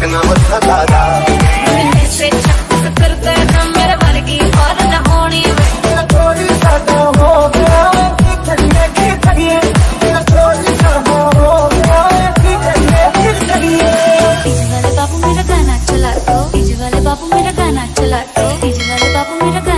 ना मथा दादा से चक्कर करते ना मेरे वर्गी और न होनी थोड़ी सादा हो गया की करिए थोड़ी सादा हो गया की करिए डीजे वाले बाबू मेरा गाना चला दो, डीजे वाले बाबू मेरा गाना चला दो, डीजे वाले बाबू मेरा गाना